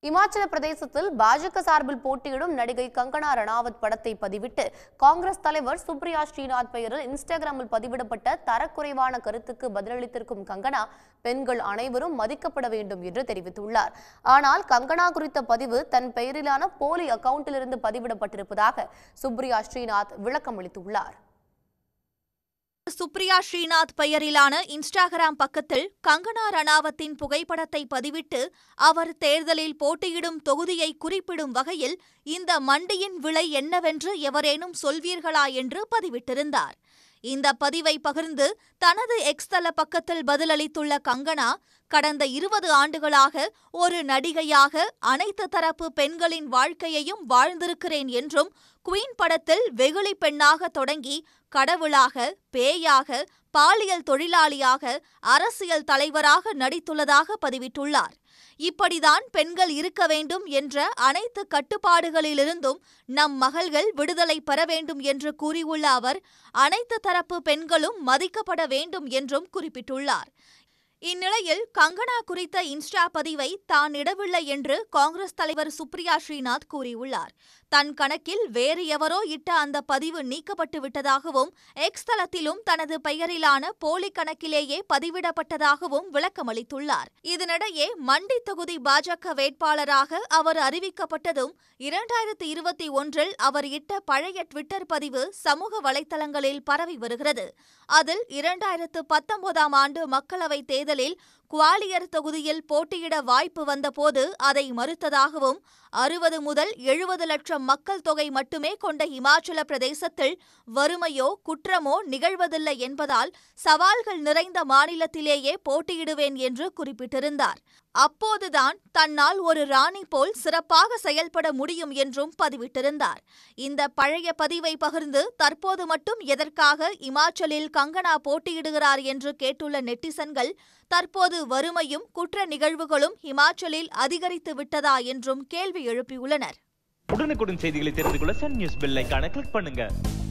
இமாச்சல பிரதேசத்தில் பாஜக சார்பில் போட்டியிடும் நடிகை கங்கனா ரணாவத் படத்தை பதிவிட்டு காங்கிரஸ் தலைவர் சுப்ரியா ஸ்ரீநாத் பெயரில் இன்ஸ்டாகிராமில் பதிவிடப்பட்ட தரக்குறைவான கருத்துக்கு பதிலளித்திருக்கும் கங்கனா பெண்கள் அனைவரும் மதிக்கப்பட வேண்டும் என்று தெரிவித்துள்ளார். ஆனால் கங்கனா குறித்த பதிவு தன் பெயரிலான போலி அக்கவுண்டிலிருந்து பதிவிடப்பட்டிருப்பதாக சுப்ரியா ஸ்ரீநாத் விளக்கம் அளித்துள்ளார். சுப்ரியா ஸ்ரீநாத் பெயரிலான இன்ஸ்டாகிராம் பக்கத்தில் கங்கனா ரணாவத்தின் புகைப்படத்தை பதிவிட்டு அவர் தேர்தலில் போட்டியிடும் தொகுதியை குறிப்பிடும் வகையில் இந்த மண்டியின் விலை என்னவென்று எவரேனும் சொல்வீர்களா என்று பதிவிட்டிருந்தார். இந்த பதிவை பகிர்ந்து தனது எக்ஸ் தள பக்கத்தில் பதிலளித்துள்ள கங்கனா, கடந்த 20 ஆண்டுகளாக ஒரு நடிகையாக அனைத்து தரப்பு பெண்களின் வாழ்க்கையையும் வாழ்ந்திருக்கிறேன் என்றும், குயின் படத்தில் வெகுளி பெண்ணாக தொடங்கி கடவுளாக, பேயாக, பாலியல் தொழிலாளியாக, அரசியல் தலைவராக நடித்துள்ளதாக பதிவிட்டுள்ளார். இப்படிதான் பெண்கள் இருக்க வேண்டும் என்ற அனைத்து கட்டுப்பாடுகளிலிருந்தும் நம் மகள்கள் விடுதலை பெற வேண்டும் என்று கூறியுள்ள அவர், அனைத்து தரப்பு பெண்களும் மதிக்கப்பட வேண்டும் என்றும் குறிப்பிட்டுள்ளார். இந்நிலையில் கங்கனா குறித்த இன்ஸ்டா பதிவை தான் இடவில்லை என்று காங்கிரஸ் தலைவர் சுப்ரியா ஸ்ரீநாத் கூறியுள்ளார். தன் கணக்கில் வேறு எவரோ இட்ட அந்த பதிவு நீக்கப்பட்டு விட்டதாகவும், எக்ஸ் தளத்திலும் தனது பெயரிலான போலி கணக்கிலேயே பதிவிடப்பட்டதாகவும் விளக்கமளித்துள்ளார். இதனிடையே மண்டி தொகுதி பாஜக வேட்பாளராக அவர் அறிவிக்கப்பட்டதும் 2021இல் அவர் இட்ட பழைய ட்விட்டர் பதிவு சமூக வலைதளங்களில் பரவி வருகிறது. அதில் 2019ஆம் ஆண்டு மக்களவைத் தேர்தலில் குவாலியர் தொகுதியில் போட்டியிட வாய்ப்பு வந்தபோது அதை மறுத்ததாகவும், 60 முதல் 70 லட்சம் மக்கள் தொகை மட்டுமே கொண்ட இமாச்சல பிரதேசத்தில் வறுமையோ குற்றமோ நிகழ்வதில்லை என்பதால் சவால்கள் நிறைந்த மாநிலத்திலேயே போட்டியிடுவேன் என்று குறிப்பிட்டிருந்தார். அப்போதுதான் தன்னால் ஒரு ராணி போல் சிறப்பாக செயல்பட முடியும் என்றும் பதிவிட்டிருந்தார். இந்த பழைய பதிவை பகிர்ந்து தற்போது மட்டும் எதற்காக இமாச்சலில் கங்கனா போட்டியிடுகிறார் என்று கேட்டுள்ள நெட்டிசன்கள், தற்போது வறுமையும் குற்ற நிகழ்வுகளும் இமாச்சலில் அதிகரித்து விட்டதா என்றும் கேள்வி எழுப்பியுள்ளனர். உடனுக்குடன் செய்திகளை தெரிந்து கொள்ள சன் நியூஸ் பெல் ஐகானை கிளிக் பண்ணுங்க.